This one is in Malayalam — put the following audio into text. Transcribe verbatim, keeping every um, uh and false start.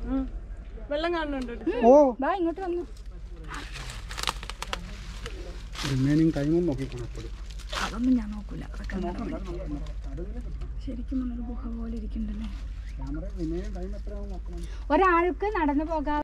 വെള്ളം കാണുന്നുണ്ട്. ഓ വാ ഇങ്ങോട്ട് വന്നു. റിമൈനിങ് ടൈമും നോക്കിക്കണം എപ്പോഴും. അതൊന്നും ഞാൻ നോക്കൂല. അതൊക്കെ ശരിക്കും ഗുഹ പോലെ ഇരിക്കണ്ടല്ലേ. ഒരാൾക്ക് നടന്നു പോകാം.